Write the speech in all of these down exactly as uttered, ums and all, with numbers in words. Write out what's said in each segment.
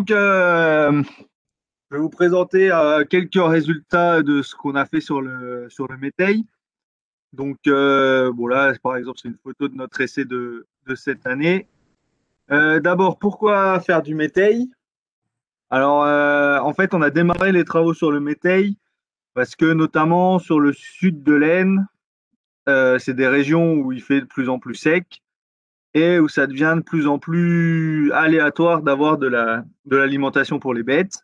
Donc, euh, je vais vous présenter euh, quelques résultats de ce qu'on a fait sur le, sur le méteil. Donc, euh, bon là, par exemple, c'est une photo de notre essai de, de cette année. Euh, D'abord, pourquoi faire du méteil? Alors, euh, en fait, on a démarré les travaux sur le méteil parce que, notamment sur le sud de l'Aisne, euh, c'est des régions où il fait de plus en plus sec et où ça devient de plus en plus aléatoire d'avoir de la, de l'alimentation pour les bêtes.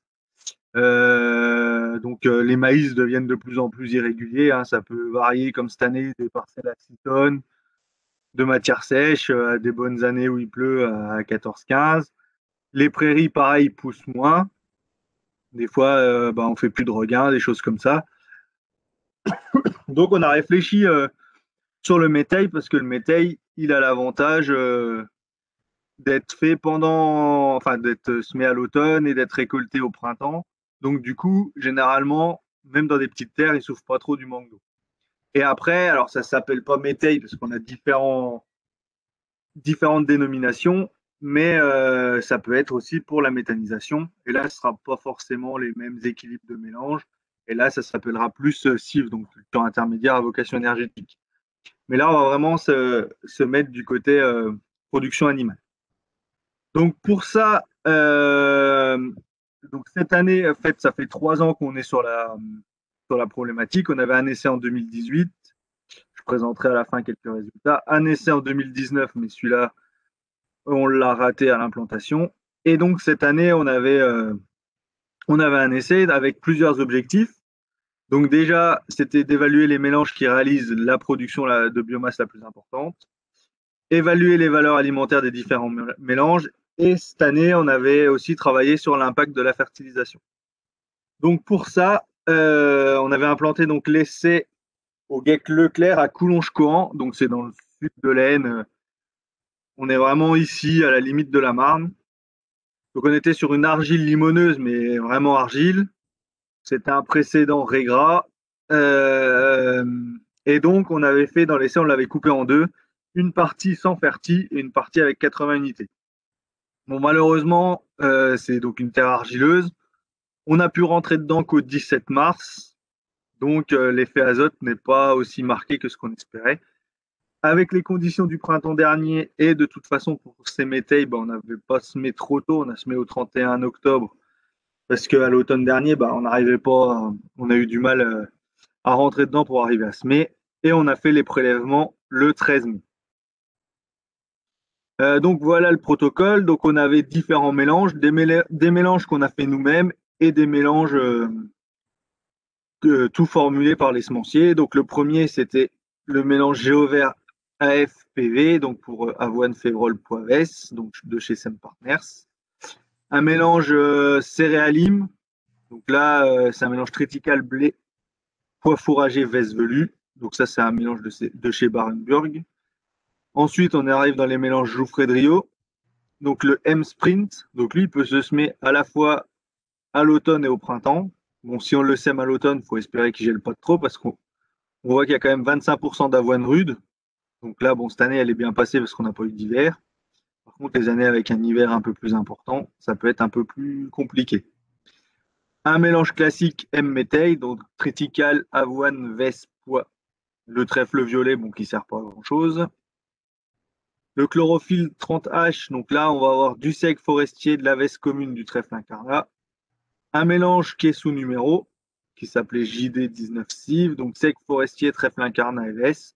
Euh, donc euh, les maïs deviennent de plus en plus irréguliers, hein, ça peut varier comme cette année des parcelles à six tonnes de matière sèche, euh, à des bonnes années où il pleut à quatorze quinze. Les prairies, pareil, poussent moins. Des fois, euh, bah, on fait plus de regain, des choses comme ça. Donc on a réfléchi euh, sur le méteil parce que le méteil, il a l'avantage euh, d'être fait pendant, enfin d'être semé à l'automne et d'être récolté au printemps. Donc du coup, généralement, même dans des petites terres, il souffre pas trop du manque d'eau. Et après, alors ça s'appelle pas méteil parce qu'on a différents, différentes dénominations, mais euh, ça peut être aussi pour la méthanisation. Et là, ce sera pas forcément les mêmes équilibres de mélange. Et là, ça s'appellera plus euh, C I V, donc culture intermédiaire à vocation énergétique. Mais là, on va vraiment se, se mettre du côté euh, production animale. Donc pour ça, euh, donc cette année, en fait, ça fait trois ans qu'on est sur la, sur la problématique. On avait un essai en deux mille dix-huit. Je présenterai à la fin quelques résultats. Un essai en deux mille dix-neuf, mais celui-là, on l'a raté à l'implantation. Et donc cette année, on avait, euh, on avait un essai avec plusieurs objectifs. Donc déjà, c'était d'évaluer les mélanges qui réalisent la production de biomasse la plus importante, évaluer les valeurs alimentaires des différents mélanges. Et cette année, on avait aussi travaillé sur l'impact de la fertilisation. Donc pour ça, euh, on avait implanté donc l'essai au G E C Leclerc à Coulonges-Cohan, donc c'est dans le sud de l'Aisne. On est vraiment ici à la limite de la Marne. Donc on était sur une argile limoneuse, mais vraiment argile. C'était un précédent Régras. Euh, et donc on avait fait dans l'essai, on l'avait coupé en deux, une partie sans ferti et une partie avec quatre-vingts unités. Bon, malheureusement, euh, c'est donc une terre argileuse. On a pu rentrer dedans qu'au dix-sept mars, donc euh, l'effet azote n'est pas aussi marqué que ce qu'on espérait. Avec les conditions du printemps dernier et de toute façon pour ces méteilles, bah, on n'avait pas semé trop tôt, on a semé au trente et un octobre parce qu'à l'automne dernier, bah, on n'arrivait pas, on a eu du mal euh, à rentrer dedans pour arriver à semer et on a fait les prélèvements le treize mai. Euh, donc voilà le protocole. Donc on avait différents mélanges, des, mél des mélanges qu'on a fait nous-mêmes et des mélanges euh, que, tout formulés par les semenciers. Donc le premier c'était le mélange Géovert A F P V, donc pour euh, avoine, févrole, poivès, donc de chez Sem Partners. Un mélange euh, céréalim, donc là euh, c'est un mélange triticale blé, pois fourragé, veste velue. Donc ça c'est un mélange de, de chez Barenburg. Ensuite on arrive dans les mélanges Jouffret-Drio. Donc le M-Sprint, donc lui, il peut se semer à la fois à l'automne et au printemps. Bon, si on le sème à l'automne, il faut espérer qu'il ne gèle pas trop parce qu'on voit qu'il y a quand même vingt-cinq pour cent d'avoine rude. Donc là, bon, cette année, elle est bien passée parce qu'on n'a pas eu d'hiver. Par contre, les années avec un hiver un peu plus important, ça peut être un peu plus compliqué. Un mélange classique M-méteil, donc triticale, avoine, veste, pois, le trèfle violet, bon, qui ne sert pas à grand-chose. Le chlorophylle trente H, donc là, on va avoir du seigle forestier, de la veste commune, du trèfle incarnat. Un mélange qui est sous numéro, qui s'appelait J D dix-neuf Civ, donc seigle forestier, trèfle incarnat et veste.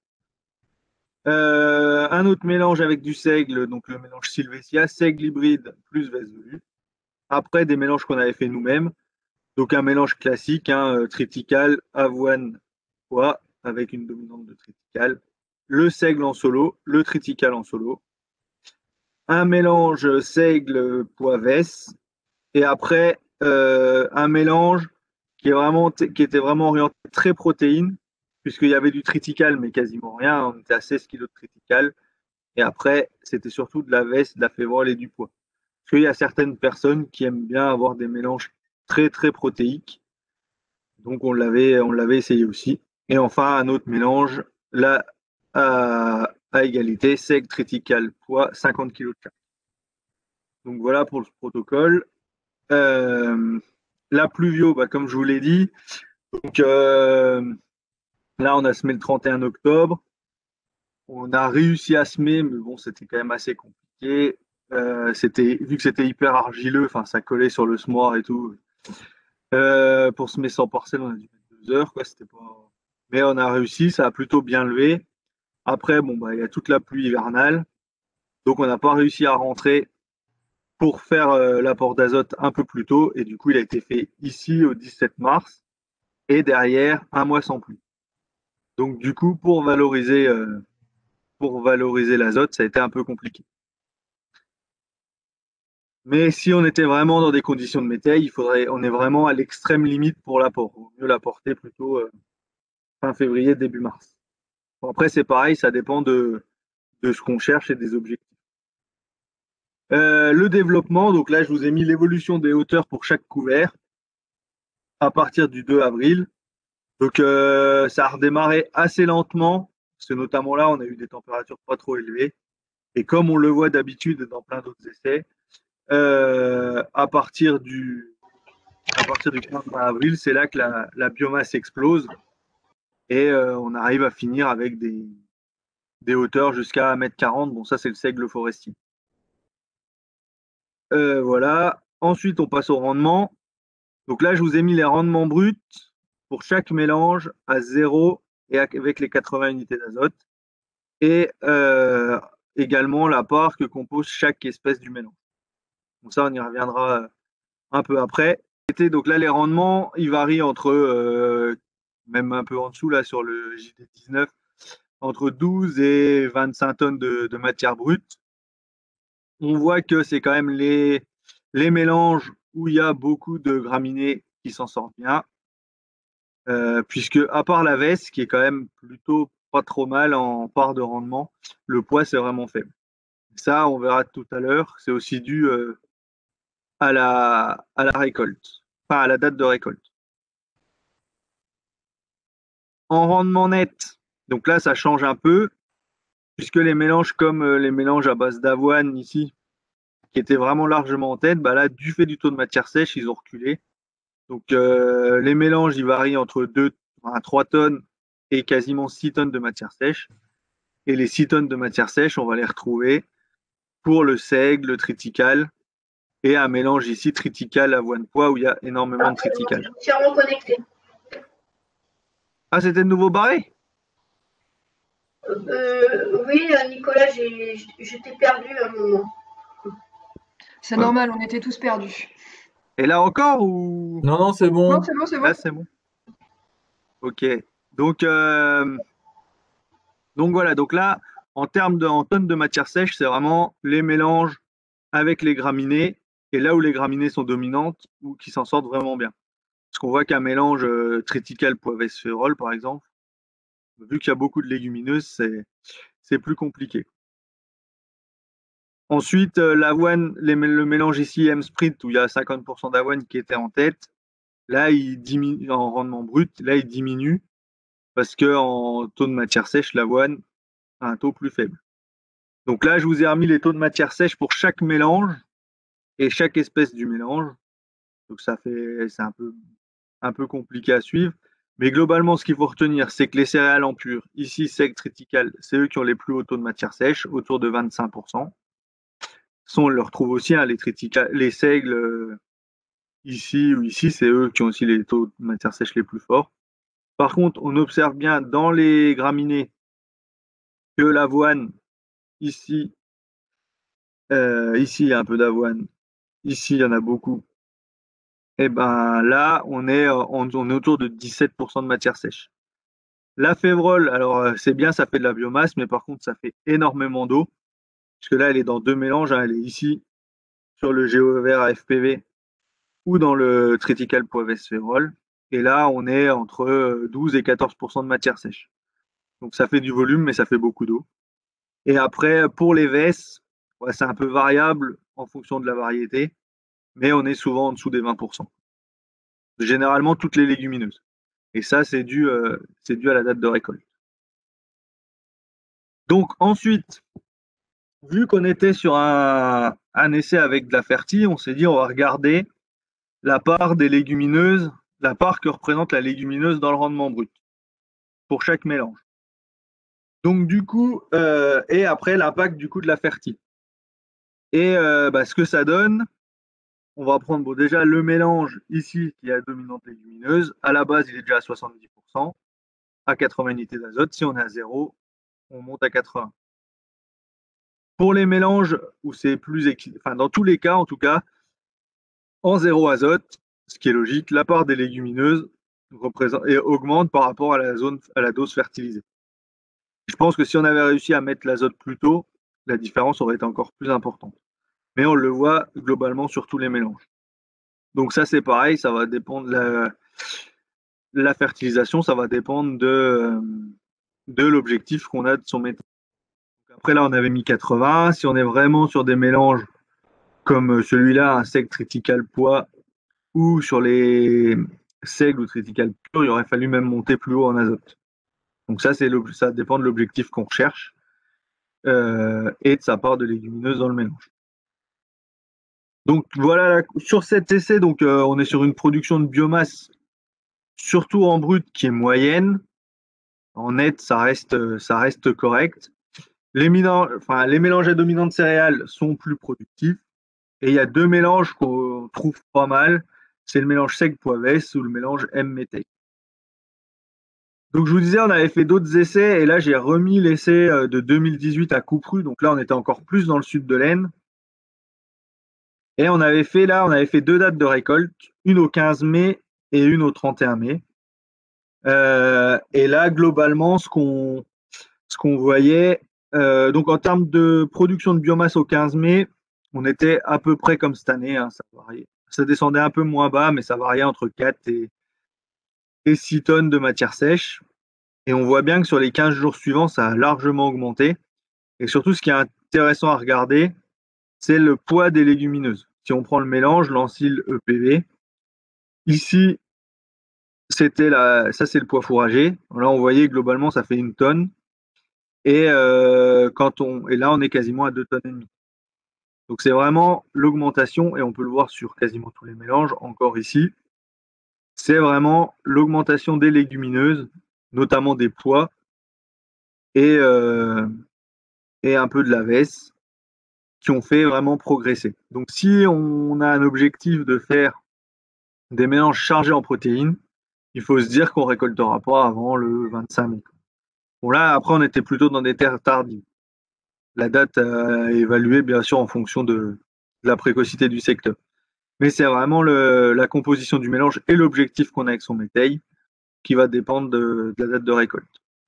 Euh, un autre mélange avec du seigle, donc le mélange Sylvesia, seigle hybride plus veste velue. Après, des mélanges qu'on avait fait nous-mêmes. Donc un mélange classique, hein, triticale, avoine, pois, avec une dominante de triticale. Le seigle en solo, le triticale en solo. Un mélange seigle, pois, veste. Et après, euh, un mélange qui, est vraiment, qui était vraiment orienté très protéines, puisqu'il y avait du triticale, mais quasiment rien. On était à seize kilos de triticale. Et après, c'était surtout de la veste, de la févrole et du pois. Parce qu'il y a certaines personnes qui aiment bien avoir des mélanges très, très protéiques. Donc, on l'avait, on l'avait essayé aussi. Et enfin, un autre mélange, là, à, à égalité, seigle, triticale, pois, cinquante kilos de chaque. Donc, voilà pour le protocole. Euh, la pluvio, bah, comme je vous l'ai dit, donc euh, là on a semé le trente et un octobre. On a réussi à semer, mais bon, c'était quand même assez compliqué. Euh, c'était, vu que c'était hyper argileux, enfin ça collait sur le semoir et tout. Euh, pour semer cent parcelles, on a dû mettre deux heures, quoi. C'était pas... Mais on a réussi, ça a plutôt bien levé. Après, bon, bah, il y a toute la pluie hivernale, donc on n'a pas réussi à rentrer pour faire euh, l'apport d'azote un peu plus tôt. Et du coup, il a été fait ici au dix-sept mars et derrière un mois sans pluie. Donc du coup, pour valoriser, euh, pour valoriser l'azote, ça a été un peu compliqué. Mais si on était vraiment dans des conditions de métail, il faudrait, on est vraiment à l'extrême limite pour l'apport. Il vaut mieux l'apporter plutôt euh, fin février, début mars. Bon, après, c'est pareil, ça dépend de, de ce qu'on cherche et des objectifs. Euh, le développement, donc là, je vous ai mis l'évolution des hauteurs pour chaque couvert à partir du deux avril. Donc, euh, ça a redémarré assez lentement, parce que notamment là, on a eu des températures pas trop élevées. Et comme on le voit d'habitude dans plein d'autres essais, euh, à partir du, à partir du quinze avril, c'est là que la, la biomasse explose et euh, on arrive à finir avec des, des hauteurs jusqu'à un mètre quarante. Bon, ça, c'est le seigle forestier. Euh, voilà. Ensuite, on passe au rendement. Donc là, je vous ai mis les rendements bruts pour chaque mélange à zéro et avec les quatre-vingts unités d'azote. Et euh, également la part que compose chaque espèce du mélange. Donc ça, on y reviendra un peu après. Donc là, les rendements, ils varient entre, euh, même un peu en dessous, là, sur le J D dix-neuf, entre douze et vingt-cinq tonnes de, de matière brute. On voit que c'est quand même les, les mélanges où il y a beaucoup de graminées qui s'en sortent bien, euh, puisque à part la veste, qui est quand même plutôt pas trop mal en part de rendement, le poids c'est vraiment faible. Ça, on verra tout à l'heure, c'est aussi dû euh, à, la, à la récolte, enfin à la date de récolte. En rendement net, donc là ça change un peu, puisque les mélanges comme euh, les mélanges à base d'avoine ici, qui étaient vraiment largement en tête, bah là, du fait du taux de matière sèche, ils ont reculé. Donc euh, les mélanges, ils varient entre deux à trois tonnes et quasiment six tonnes de matière sèche. Et les six tonnes de matière sèche, on va les retrouver pour le seigle, le triticale et un mélange ici triticale avoine pois où il y a énormément de triticale. Entièrement connecté. Ah, c'était de nouveau barré? Euh, oui, Nicolas, je t'ai perdu à un moment. C'est normal, on était tous perdus. Et là encore ou... Non, non, c'est bon. Non, c'est bon, c'est bon. Là, c'est bon. Ok. Donc, euh, donc voilà. Donc là, en termes de en tonnes de matière sèche, c'est vraiment les mélanges avec les graminées et là où les graminées sont dominantes ou qui s'en sortent vraiment bien. Parce qu'on voit qu'un mélange euh, triticale poivre férol, par exemple, vu qu'il y a beaucoup de légumineuses, c'est c'est plus compliqué. Ensuite, euh, l'avoine, les, le mélange ici M-Sprint où il y a cinquante pour cent d'avoine qui était en tête, là il diminue en rendement brut, là il diminue parce que en taux de matière sèche, l'avoine a un taux plus faible. Donc là, je vous ai remis les taux de matière sèche pour chaque mélange et chaque espèce du mélange. Donc ça fait, c'est un peu, un peu compliqué à suivre. Mais globalement, ce qu'il faut retenir, c'est que les céréales en pur, ici, seigle, triticale, c'est eux qui ont les plus hauts taux de matière sèche, autour de vingt-cinq pour cent. On le retrouve aussi, hein, les, les seigles, euh, ici ou ici, c'est eux qui ont aussi les taux de matière sèche les plus forts. Par contre, on observe bien dans les graminées que l'avoine, ici, euh, ici, il y a un peu d'avoine, ici, il y en a beaucoup. Et ben là, on est, on, on est autour de dix-sept pour cent de matière sèche. La févrole, alors euh, c'est bien, ça fait de la biomasse, mais par contre, ça fait énormément d'eau. Parce que là, elle est dans deux mélanges. Hein, elle est ici, sur le GeoVert à F P V, ou dans le Triticale Poivès févrole. Et là, on est entre douze et quatorze pour cent de matière sèche. Donc ça fait du volume, mais ça fait beaucoup d'eau. Et après, pour les vesses, ouais, c'est un peu variable en fonction de la variété, mais on est souvent en dessous des vingt pour cent. Généralement, toutes les légumineuses. Et ça, c'est dû, euh, c'est dû à la date de récolte. Donc ensuite, vu qu'on était sur un, un essai avec de la fertie, on s'est dit on va regarder la part des légumineuses, la part que représente la légumineuse dans le rendement brut pour chaque mélange. Donc du coup, euh, et après l'impact du coup de la fertile. Et euh, bah, ce que ça donne, on va prendre bon, déjà le mélange ici qui est à dominante légumineuse. À la base, il est déjà à soixante-dix pour cent, à quatre-vingts unités d'azote. Si on est à zéro, on monte à quatre-vingts. Pour les mélanges où c'est plus équilibré, enfin dans tous les cas en tout cas, en zéro azote, ce qui est logique, la part des légumineuses représente et augmente par rapport à la zone à la dose fertilisée. Je pense que si on avait réussi à mettre l'azote plus tôt, la différence aurait été encore plus importante. Mais on le voit globalement sur tous les mélanges. Donc ça c'est pareil, ça va dépendre de la, la fertilisation, ça va dépendre de, de l'objectif qu'on a de son méthode. Après là on avait mis quatre-vingts, si on est vraiment sur des mélanges comme celui-là, un seigle triticale pois, ou sur les seigles ou triticales purs, il aurait fallu même monter plus haut en azote. Donc ça, c'est ça dépend de l'objectif qu'on recherche euh, et de sa part de légumineuse dans le mélange. Donc voilà, sur cet essai, donc, euh, on est sur une production de biomasse, surtout en brut, qui est moyenne. En net, ça reste, ça reste correct. Les, mélanges, enfin, les mélanges à dominante céréales sont plus productifs. Et il y a deux mélanges qu'on trouve pas mal. C'est le mélange seigle poivès ou le mélange M-méthèque. Donc je vous disais, on avait fait d'autres essais et là j'ai remis l'essai de deux mille dix-huit à Coupru. Donc là on était encore plus dans le sud de l'Aisne. Et on avait fait là, on avait fait deux dates de récolte, une au quinze mai et une au trente et un mai. Euh, et là globalement ce qu'on ce qu'on voyait, euh, donc en termes de production de biomasse au quinze mai, on était à peu près comme cette année, hein, ça variait. Ça descendait un peu moins bas, mais ça variait entre quatre et, et six tonnes de matière sèche. Et on voit bien que sur les quinze jours suivants, ça a largement augmenté. Et surtout, ce qui est intéressant à regarder, c'est le poids des légumineuses. Si on prend le mélange, l'encyle E P V, ici, c'était la, ça c'est le poids fourragé. Là, on voyait globalement, ça fait une tonne. Et, euh, quand on, et là, on est quasiment à deux tonnes et demie. Donc c'est vraiment l'augmentation, et on peut le voir sur quasiment tous les mélanges, encore ici. C'est vraiment l'augmentation des légumineuses, notamment des pois, et, euh, et un peu de la veste, qui ont fait vraiment progresser. Donc si on a un objectif de faire des mélanges chargés en protéines, il faut se dire qu'on ne récoltera pas avant le vingt-cinq mai. Bon là, après, on était plutôt dans des terres tardives. La date à évaluer, bien sûr, en fonction de, de la précocité du secteur. Mais c'est vraiment le, la composition du mélange et l'objectif qu'on a avec son métail qui va dépendre de, de la date de récolte.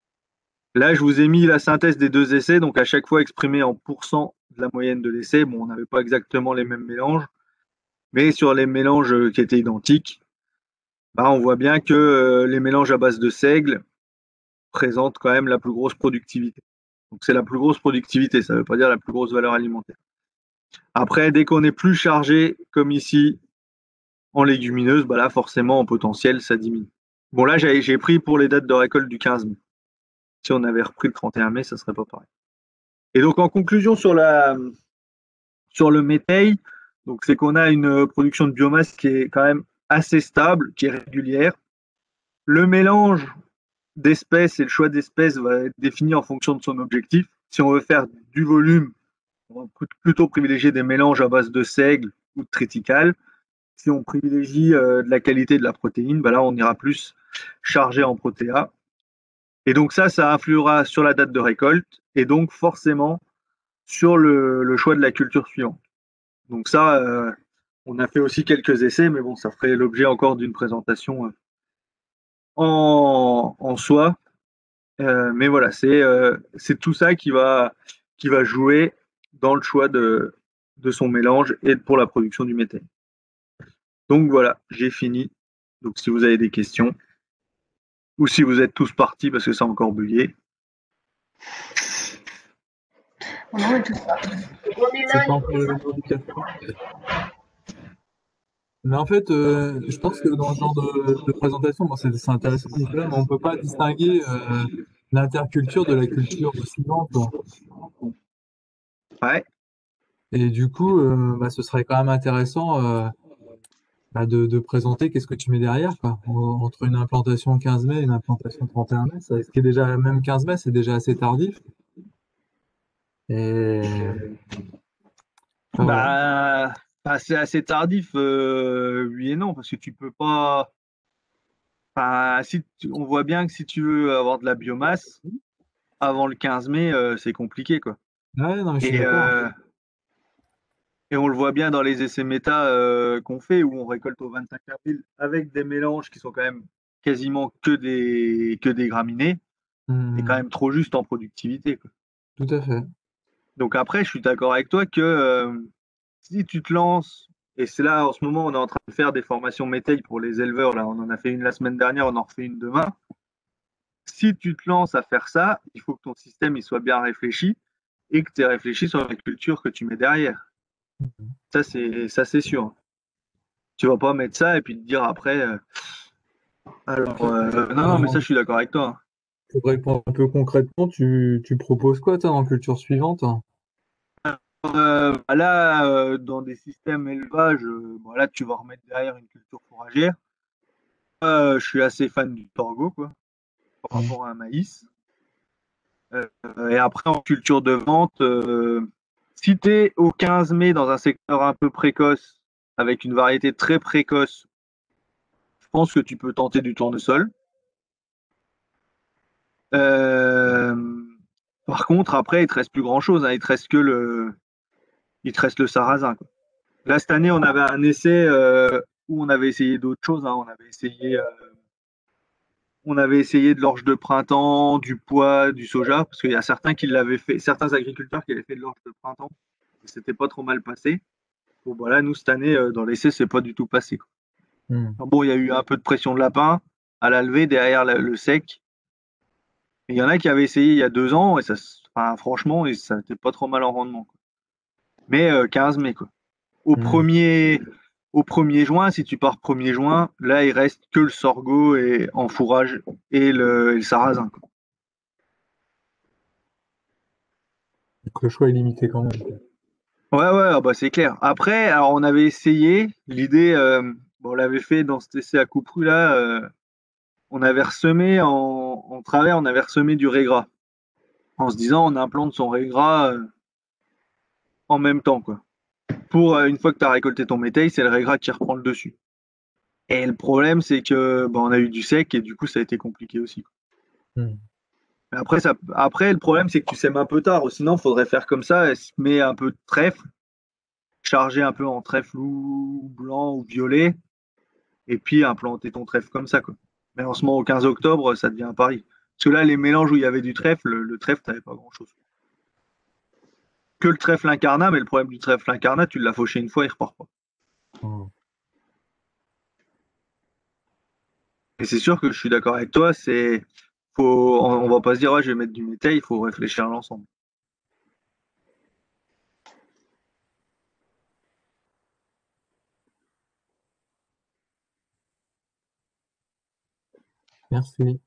Là, je vous ai mis la synthèse des deux essais, donc à chaque fois exprimé en pourcent de la moyenne de l'essai. Bon, on n'avait pas exactement les mêmes mélanges, mais sur les mélanges qui étaient identiques, bah, on voit bien que euh, les mélanges à base de seigle présentent quand même la plus grosse productivité. Donc c'est la plus grosse productivité, ça ne veut pas dire la plus grosse valeur alimentaire. Après, dès qu'on est plus chargé, comme ici, en légumineuses, bah là, forcément, en potentiel, ça diminue. Bon, là, j'ai, j'ai pris pour les dates de récolte du quinze mai. Si on avait repris le trente et un mai, ça ne serait pas pareil. Et donc, en conclusion sur, la, sur le métail, donc c'est qu'on a une production de biomasse qui est quand même assez stable, qui est régulière. Le mélange d'espèces et le choix d'espèces va être défini en fonction de son objectif. Si on veut faire du volume, on va plutôt privilégier des mélanges à base de seigle ou de triticale. Si on privilégie euh, de la qualité de la protéine, bah là on ira plus chargé en protéa. Et donc ça, ça influera sur la date de récolte et donc forcément sur le, le choix de la culture suivante. Donc ça, euh, on a fait aussi quelques essais, mais bon, ça ferait l'objet encore d'une présentation euh, en, en soi. Euh, mais voilà, c'est euh, c'est tout ça qui va, qui va jouer dans le choix de, de son mélange et pour la production du méthane. Donc voilà, j'ai fini. Donc si vous avez des questions, ou si vous êtes tous partis parce que ça a encore bugué. Non, on est tous partis. C'est pas encore le jour du café. Mais en fait, euh, je pense que dans ce genre de, de présentation, bon, c'est c'est intéressant, Nicolas, mais on peut pas distinguer euh, l'interculture de la culture suivante. Ouais. Et du coup, euh, bah, ce serait quand même intéressant euh, bah, de, de présenter qu'est-ce que tu mets derrière, quoi. En- Entre une implantation quinze mai et une implantation trente et un mai, ça, ce qui est déjà, même quinze mai, c'est déjà assez tardif. Et, enfin, voilà. Bah, bah, c'est assez tardif, euh, oui et non, parce que tu peux pas. Enfin, si tu- on voit bien que si tu veux avoir de la biomasse avant le quinze mai, euh, c'est compliqué, quoi. Ouais, non, mais je suis Et, d'accord. euh, et on le voit bien dans les essais méta euh, qu'on fait, où on récolte au vingt-cinq avril avec des mélanges qui sont quand même quasiment que des que des graminées. C'est quand Hmm, même trop juste en productivité, quoi. tout à fait. Donc après, je suis d'accord avec toi que euh, si tu te lances, et c'est là en ce moment, on est en train de faire des formations métail pour les éleveurs, là, on en a fait une la semaine dernière, on en refait une demain. Si tu te lances à faire ça, il faut que ton système il soit bien réfléchi et que tu aies réfléchi sur la culture que tu mets derrière. Ça, c'est ça, c'est sûr. Tu vas pas mettre ça et puis te dire après, euh, alors, euh, non, non, mais ça, Alors, je suis d'accord avec toi. pour répondre un peu concrètement, tu, tu proposes quoi, toi, en culture suivante? Euh, bah là, euh, dans des systèmes élevage, euh, bon, là, tu vas remettre derrière une culture fourragère. Euh, je suis assez fan du torgo, quoi, par Hmm. rapport à un maïs. Euh, et après, en culture de vente, euh, si tu es au quinze mai dans un secteur un peu précoce, avec une variété très précoce, je pense que tu peux tenter du tournesol. Euh, Par contre, après, il te reste plus grand-chose, hein. Il te reste que le, il te reste le sarrasin, quoi. Là, cette année, on avait un essai euh, où on avait essayé d'autres choses, hein. On avait essayé, euh, on avait essayé de l'orge de printemps, du pois, du soja, parce qu'il y a certains qui l'avaient fait, certains agriculteurs qui avaient fait de l'orge de printemps. Et c'était pas trop mal passé. Bon, voilà, nous, cette année, euh, dans l'essai, c'est pas du tout passé, quoi. Hmm. Bon, il y a eu un peu de pression de lapin à la levée derrière la- le sec. Et il y en a qui avaient essayé il y a deux ans, et ça, s- enfin, franchement, et ça n'était pas trop mal en rendement, quoi. Mais euh, quinze mai, quoi. Au Hmm. premier, au premier juin, si tu pars premier juin, là, il reste que le sorgho et, en fourrage et le, et le sarrasin, quoi. Donc le choix est limité quand même, quoi. Ouais, ouais, ah bah, c'est clair. Après, alors, on avait essayé, l'idée, euh, bon, on l'avait fait dans cet essai à coupe là, euh, on avait ressemé en, en travers, on avait ressemé du régras, en se disant on implante son régras euh, en même temps, quoi. Pour euh, une fois que tu as récolté ton métail, c'est le régras qui reprend le dessus. Et le problème, c'est que bah, on a eu du sec et du coup, ça a été compliqué aussi, quoi. Hmm. Mais Après, ça, après, le problème, c'est que tu sèmes un peu tard. Sinon, il faudrait faire comme ça, met un peu de trèfle, charger un peu en trèfle ou blanc ou violet, et puis implanter ton trèfle comme ça, quoi. Mais en ce moment, au quinze octobre, ça devient un pari. Parce que là, les mélanges où il y avait du trèfle, le, le trèfle, t'avais pas grand-chose. Que le trèfle incarnat, mais le problème du trèfle incarnat, tu l'as fauché une fois, il repart pas. Hmm. Et c'est sûr que je suis d'accord avec toi, c'est faut, on, on va pas se dire ouais, je vais mettre du métal, il faut réfléchir à l'ensemble. Merci.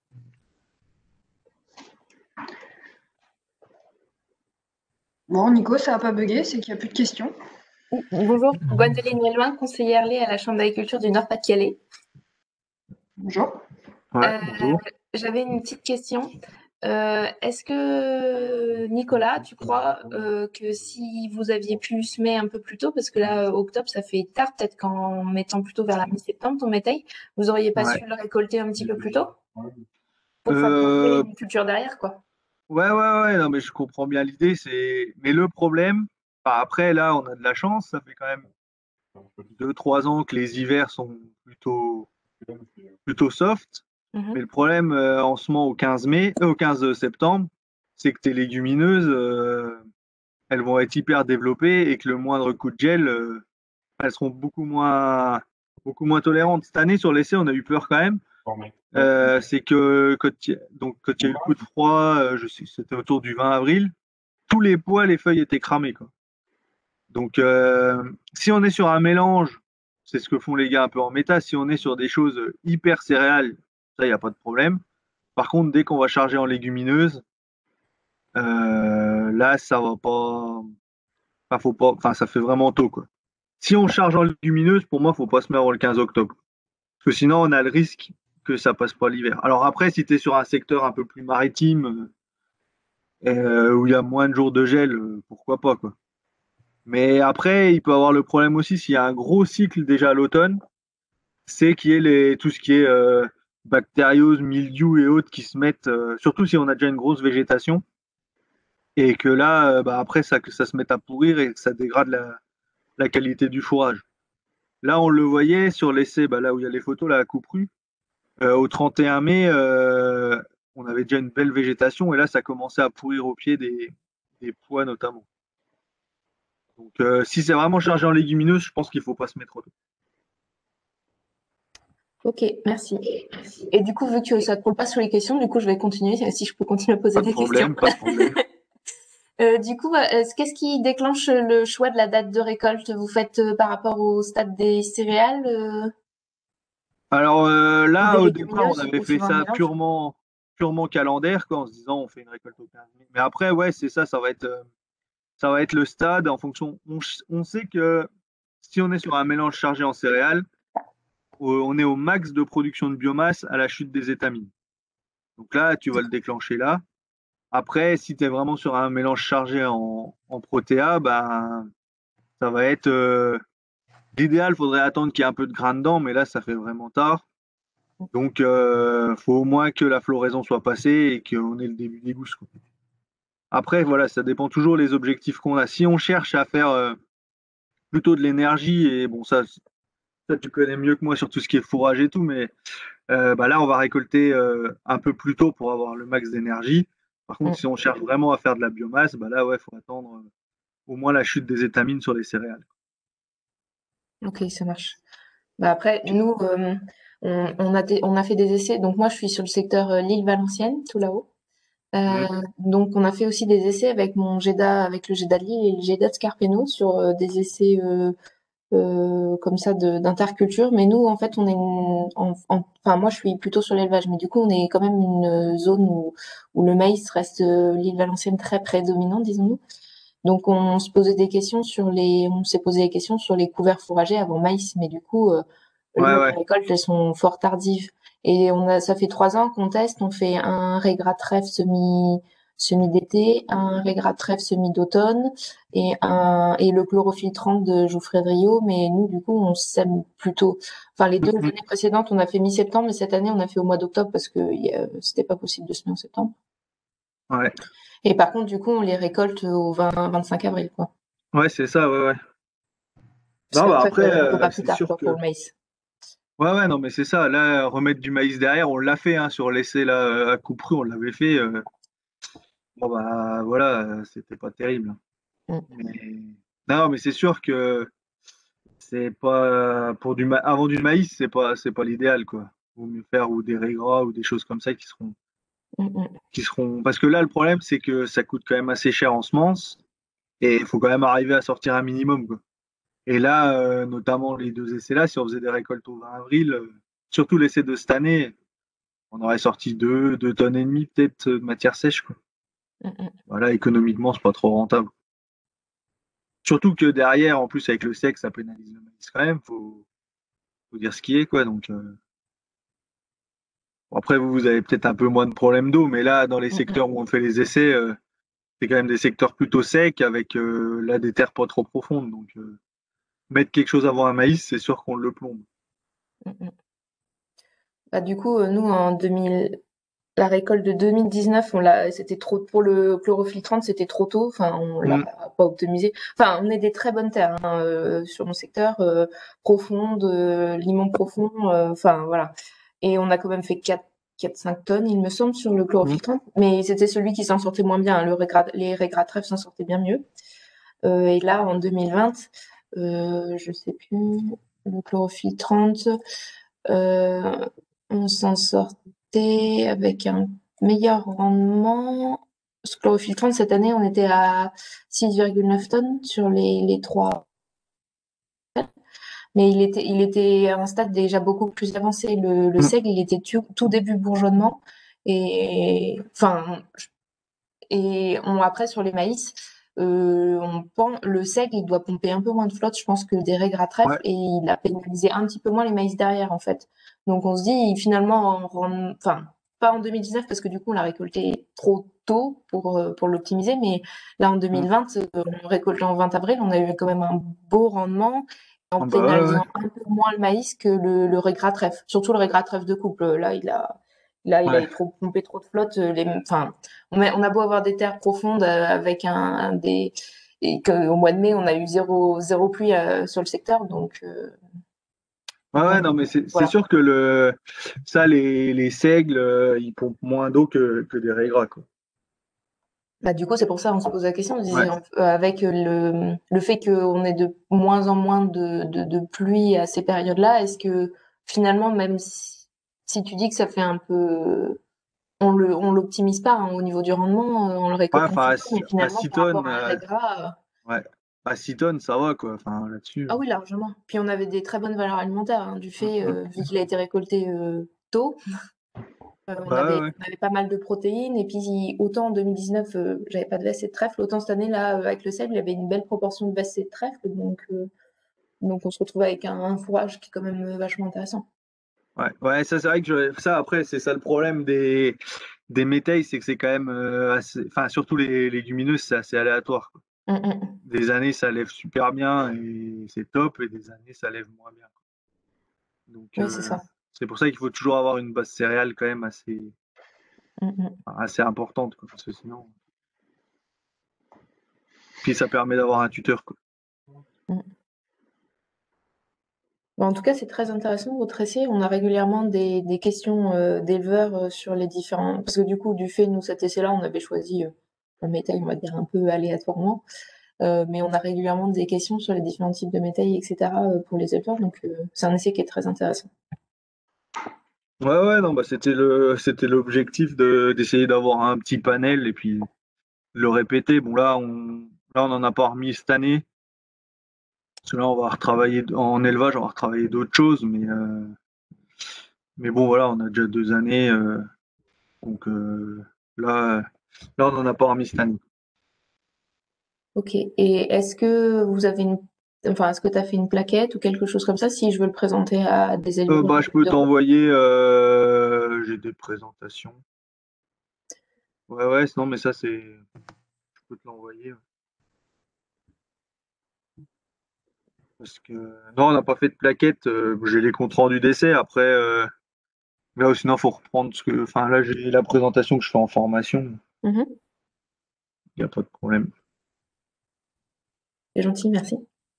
Bon, Nico, ça a pas bugué, c'est qu'il n'y a plus de questions. Bonjour, Gwendoline Melloin, conseillère lait à la Chambre d'agriculture du Nord-Pas-de-Calais. Bonjour. Ouais, Euh, bonjour. J'avais une petite question. Euh, est-ce que, Nicolas, tu crois euh, que si vous aviez pu semer un peu plus tôt, parce que là, octobre, ça fait tard, peut-être qu'en mettant plutôt vers la mi-septembre ton métail, vous auriez pas Ouais. su le récolter un petit peu plus tôt pour favoriser Euh, une culture derrière, quoi? ouais, ouais, ouais, non, mais je comprends bien l'idée, c'est. Mais le problème, enfin, après, là, on a de la chance, ça fait quand même deux, trois ans que les hivers sont plutôt, plutôt soft. Mais Mhm. le problème euh, en ce moment au quinze mai, euh, au quinze septembre, c'est que tes légumineuses, euh, elles vont être hyper développées et que le moindre coup de gel, euh, elles seront beaucoup moins, beaucoup moins tolérantes. Cette année, sur l'essai, on a eu peur quand même. Euh, c'est que quand il y a- donc, quand il y a eu le coup de froid, euh, je sais, c'était autour du vingt avril, tous les pois, les feuilles étaient cramées, quoi. Donc, euh, si on est sur un mélange, c'est ce que font les gars un peu en méta, si on est sur des choses hyper céréales, ça, il n'y a pas de problème. Par contre, dès qu'on va charger en légumineuses, euh, là, ça va pas. Enfin, faut pas. Enfin, ça fait vraiment tôt, quoi. si on charge en légumineuses, pour moi, il ne faut pas se mettre avant le quinze octobre. Parce que sinon, on a le risque que ça passe pas l'hiver. Alors après, si tu es sur un secteur un peu plus maritime, euh, où il y a moins de jours de gel, euh, pourquoi pas, quoi. Mais après, il peut avoir le problème aussi s'il y a un gros cycle déjà à l'automne, c'est qu'il y ait les, tout ce qui est euh, bactériose, mildiou et autres qui se mettent, euh, surtout si on a déjà une grosse végétation, et que là, euh, bah, après, ça, que ça se mette à pourrir et que ça dégrade la, la qualité du fourrage. Là, on le voyait sur l'essai, bah, là où il y a les photos, là, à Couperus, euh, au trente et un mai, euh, on avait déjà une belle végétation, et là, ça commençait à pourrir au pied des, des pois notamment. Donc, euh, si c'est vraiment chargé en légumineuses, je pense qu'il ne faut pas se mettre trop tôt. Ok, merci. Et du coup, vu que ça ne coule pas sur les questions, du coup, je vais continuer, si je peux continuer à poser Pas de des problème, questions. pas de problème. Euh, du coup, euh, qu'est-ce qui déclenche le choix de la date de récolte? Vous faites euh, par rapport au stade des céréales euh, Alors euh, ou là, des au départ, on légumineuses avait ou fait suivant un ça mélange? purement, purement calendaire, quoi, en se disant on fait une récolte au quinze mai. Mais après, ouais, c'est ça, ça va être, euh, ça va être le stade en fonction. On, ch- on sait que si on est sur un mélange chargé en céréales, euh, on est au max de production de biomasse à la chute des étamines. Donc là, tu vas le déclencher là. Après, si tu es vraiment sur un mélange chargé en, en protéa, ben, ça va être. euh, L'idéal, faudrait attendre qu'il y ait un peu de grain dedans, mais là, ça fait vraiment tard. Donc, euh, faut au moins que la floraison soit passée et qu'on ait le début des gousses, quoi. Après, voilà, ça dépend toujours des objectifs qu'on a. Si on cherche à faire euh, plutôt de l'énergie, et bon, ça, ça, tu connais mieux que moi sur tout ce qui est fourrage et tout, mais euh, bah là, on va récolter euh, un peu plus tôt pour avoir le max d'énergie. Par contre, Mm. si on cherche vraiment à faire de la biomasse, bah là, ouais, faut attendre euh, au moins la chute des étamines sur les céréales. Ok, ça marche. Bah après, nous, euh, on, on a des- on a fait des essais. Donc moi, je suis sur le secteur euh, l'île Valenciennes, tout là-haut. Euh, Mhm. donc on a fait aussi des essais avec mon GEDA, avec le GEDA de Lille et le GEDA de Scarpeno sur euh, des essais euh, euh, comme ça de- d'interculture. Mais nous, en fait, on est une- en- en- enfin moi, je suis plutôt sur l'élevage, mais du coup, on est quand même une zone où, où le maïs reste euh, l'île Valencienne très prédominant, disons-nous. Donc on se posait des questions sur les, on s'est posé des questions sur les couverts fourragers avant maïs, mais du coup, euh, Ouais, nous, ouais. les récoltes, elles sont fort tardives. Et on a, ça fait trois ans qu'on teste, on fait un régrat trèfle semi, semi d'été, un régrat trèfle semi d'automne et un, et le chlorophylle de Jouffret de Rio. Mais nous, du coup, on sème plutôt, enfin, les deux Mhm. années précédentes, on a fait mi-septembre, mais cette année, on a fait au mois d'octobre parce que y a- c'était pas possible de semer en septembre. Ouais, Et par contre, du coup, on les récolte au vingt, vingt-cinq avril, quoi. ouais, c'est ça, ouais, ouais. Parce Non, bah qu'après, après, faut, faut euh, pas plus c'est tard, sûr quoi, pour que. le maïs. Ouais, ouais, non, mais c'est ça. Là, remettre du maïs derrière, on l'a fait hein, sur l'essai là, à Couperus, on l'avait fait. euh, Bon, bah voilà, euh, c'était pas terrible. Mm. Mais... Non, mais c'est sûr que c'est pas. Pour du ma... Avant du maïs, c'est pas, c'est pas l'idéal, quoi. Vaut mieux faire ou des régras ou des choses comme ça qui seront. Mm, mm. Qui seront... Parce que là, le problème, c'est que ça coûte quand même assez cher en semences et il faut quand même arriver à sortir un minimum, quoi. Et là, euh, notamment les deux essais-là, si on faisait des récoltes au vingt avril, euh, surtout l'essai de cette année, on aurait sorti deux, deux tonnes et demie peut-être de matière sèche, quoi. Mm, mm. Voilà, économiquement, c'est pas trop rentable. Surtout que derrière, en plus, avec le sec, ça pénalise le maïs quand même, faut, faut dire ce qui est, quoi. Donc, euh, bon, après, vous, vous avez peut-être un peu moins de problèmes d'eau, mais là, dans les Mm, mm. secteurs où on fait les essais, euh, c'est quand même des secteurs plutôt secs, avec euh, là des terres pas trop profondes. Donc, euh, mettre quelque chose avant un maïs, c'est sûr qu'on le plombe. Mm, mm. Bah, du coup, euh, nous, en deux mille, la récolte de deux mille dix-neuf, on l'a, c'était trop, pour le chlorophylle trente, c'était trop tôt. Enfin, on l'a Mm. pas optimisé. Enfin, on est des très bonnes terres, hein, euh, sur mon secteur, euh, profonde, euh, limon profond, euh, enfin, voilà. Et on a quand même fait quatre, quatre, cinq tonnes, il me semble, sur le Mm. chlorophylle trente. Mais c'était celui qui s'en sortait moins bien, hein. Le régrat, les régrats trèfle s'en sortaient bien mieux. Euh, et là, en deux mille vingt, euh, je sais plus, le chlorophylle trente, euh, on s'en sortait avec un meilleur rendement. Ce chlorophylle trente, cette année, on était à six virgule neuf tonnes sur les, les trois. Mais il était, il était à un stade déjà beaucoup plus avancé. Le, le Mm. seigle, il était tout, tout début bourgeonnement. Et, enfin, et on, après, sur les maïs, euh, on pense, le seigle, il doit pomper un peu moins de flotte, je pense, que des raies gras trèfle, Ouais. et il a pénalisé un petit peu moins les maïs derrière, en fait. Donc on se dit, finalement, en rend- enfin, pas en deux mille dix-neuf, parce que du coup, on l'a récolté trop tôt pour, euh, pour l'optimiser, mais là, en Mm. deux mille vingt, euh, on récoltait en vingt avril, on a eu quand même un beau rendement, en Ah bah ouais, ouais. pénalisant un peu moins le maïs que le, le raies gras trèfle, surtout le raies gras trèfle de couple. Là, il a, là, il a Ouais. trop pompé trop de flotte. euh, Les, enfin, on a, on a beau avoir des terres profondes euh, avec un, un des, et qu'au mois de mai, on a eu zéro, zéro pluie euh, sur le secteur, donc, euh, Ouais, ouais, donc, non, mais c'est c'est voilà. sûr que le, ça, les, les seigles, euh, ils pompent moins d'eau que, que des raies gras, quoi. Bah, du coup, c'est pour ça on se pose la question. On disait, Ouais. euh, avec le, le fait qu'on ait de moins en moins de, de, de pluie à ces périodes-là, est-ce que finalement, même si, si tu dis que ça fait un peu, on le, on l'optimise pas hein, au niveau du rendement, euh, en le Ouais, récoltant enfin, plus à, tôt, six mais à finalement, six par rapport tonnes, à un euh, raigra, euh, ouais. À six tonnes, ça va, quoi. Enfin, là-dessus. ah oui, largement. Puis on avait des très bonnes valeurs alimentaires hein, du Mm, fait, mm. euh, vu qu'il a été récolté euh, tôt. Euh, on Bah ouais, avait, ouais. on avait pas mal de protéines et puis autant en deux mille dix-neuf euh, j'avais pas de veste et de trèfle, autant cette année là euh, avec le sel il y avait une belle proportion de veste et de trèfle donc euh, donc on se retrouve avec un, un fourrage qui est quand même euh, vachement intéressant. Ouais, ouais, ça, c'est vrai que je- ça, après, c'est ça le problème des, des métayes, c'est que c'est quand même euh, assez, enfin, surtout les légumineuses, c'est assez aléatoire, quoi. Hum, hum. Des années, ça lève super bien et c'est top, et des années, ça lève moins bien, quoi. Donc, Oui c'est euh, ça. c'est pour ça qu'il faut toujours avoir une base céréale quand même assez, Hum, hum, assez importante, quoi, parce que sinon. Puis ça permet d'avoir un tuteur, quoi. hum. Bah, en tout cas c'est très intéressant votre essai. On a régulièrement des, des questions euh, d'éleveurs euh, sur les différents parce que du coup du fait nous cet essai là on avait choisi euh, un métail on va dire un peu aléatoirement. Euh, mais on a régulièrement des questions sur les différents types de métails, et cetera euh, pour les éleveurs, donc euh, c'est un essai qui est très intéressant. Ouais, ouais, non, bah c'était le, c'était l'objectif de, d'essayer d'avoir un petit panel et puis le répéter. Bon, là, on, là, on en a pas remis cette année. Parce que là, on va retravailler en élevage, on va retravailler d'autres choses, mais, euh, mais bon, voilà, on a déjà deux années, euh, donc euh, là, là, on n'en a pas remis cette année. Ok. Et est-ce que vous avez une, enfin, est-ce que tu as fait une plaquette ou quelque chose comme ça si je veux le présenter à des Euh, éleveurs bah, je peux de gros? t'envoyer, euh, j'ai des présentations. Ouais, ouais, non, mais ça, c'est, je peux te l'envoyer. Ouais. Parce que, non, on n'a pas fait de plaquette, euh, j'ai les comptes rendus d'essai, après, euh, là, sinon, faut reprendre ce que, enfin, là, j'ai la présentation que je fais en formation, Mhm. il n'y a pas de problème. C'est gentil, merci.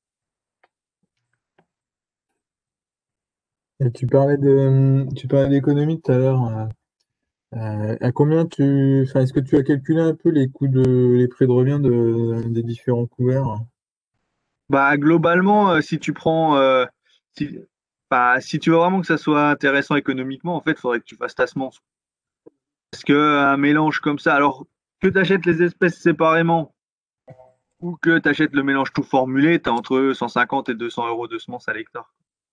Et tu parlais de, tu parlais d'économie tout à l'heure. euh, euh, à combien tu, enfin, est-ce que tu as calculé un peu les coûts de, les prix de revient de, des différents couverts? Bah, globalement, euh, si tu prends, euh, si, bah, si tu veux vraiment que ça soit intéressant économiquement, en fait, il faudrait que tu fasses ta semence. Parce que euh, un mélange comme ça, alors que tu achètes les espèces séparément ou que tu achètes le mélange tout formulé, tu as entre cent cinquante et deux cents euros de semences à l'hectare.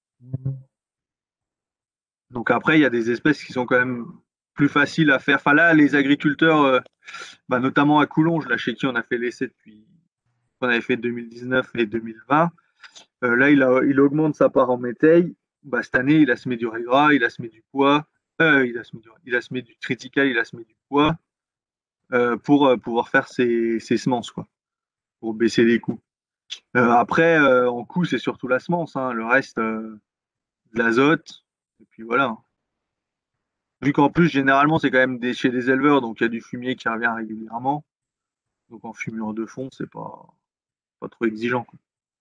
Donc après, il y a des espèces qui sont quand même plus faciles à faire. Enfin là, les agriculteurs, euh, bah, notamment à Coulonges, là chez qui on a fait l'essai depuis, on avait fait deux mille dix-neuf et deux mille vingt, euh, là il, a, il augmente sa part en métail. Bah, cette année, il a semé du régras, il a semé du pois, euh, il, a semé du, il a semé du critical, il a semé du pois euh, pour euh, pouvoir faire ses, ses semences, quoi, pour baisser les coûts. Euh, après, euh, en coût, c'est surtout la semence, hein, le reste, euh, de l'azote, et puis voilà. Vu qu'en plus, généralement, c'est quand même des, chez des éleveurs, donc il y a du fumier qui revient régulièrement. Donc en fumure de fond, c'est pas, pas trop exigeant, quoi.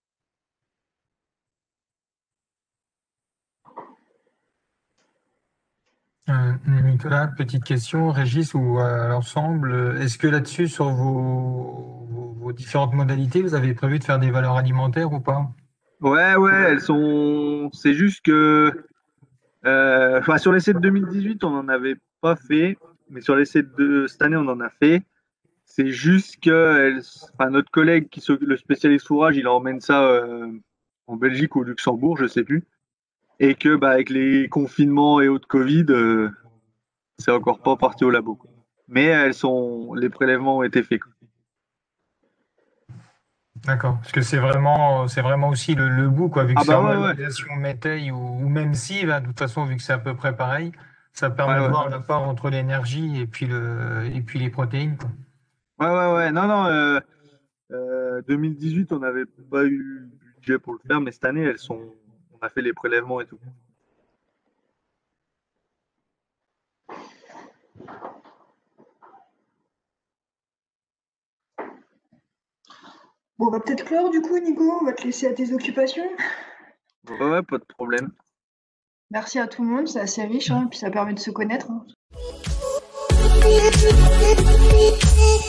Euh, Nicolas, petite question, Régis ou à l'ensemble, euh, est-ce que là-dessus, sur vos, vos, vos différentes modalités, vous avez prévu de faire des valeurs alimentaires ou pas? Ouais, ouais, elles sont. C'est juste que. Euh, enfin, sur l'essai de deux mille dix-huit, on n'en avait pas fait, mais sur l'essai de cette année, on en a fait. C'est juste que elles- enfin, notre collègue, qui s'occupe- le spécialiste fourrage, il emmène ça euh, en Belgique ou au Luxembourg, je sais plus. Et que bah, avec les confinements et autres Covid, euh, c'est encore pas parti au labo, quoi. Mais elles sont, les prélèvements ont été faits, quoi. D'accord. Parce que c'est vraiment, c'est vraiment aussi le, le bout, quoi. Vu que Ah c'est bah en ouais, ouais. valorisation métail ou, ou même si, bah, de toute façon, vu que c'est à peu près pareil, ça permet Ouais, de ouais. voir la part entre l'énergie et puis le, et puis les protéines, quoi. Ouais, ouais, ouais. Non, non. Euh, euh, deux mille dix-huit, on n'avait pas eu le budget pour le faire, mais cette année, elles sont, on a fait les prélèvements et tout. Bon, on va peut-être clore du coup, Nico. On va te laisser à tes occupations. Ouais, ouais, pas de problème. Merci à tout le monde, c'est assez riche, hein, puis ça permet de se connaître, hein.